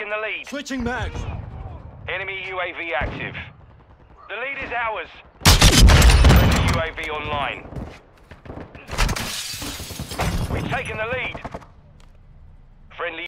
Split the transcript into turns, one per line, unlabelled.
taken the lead.
Switching mags.
Enemy UAV active. The lead is ours. Friendly UAV online. We've taken the lead. Friendly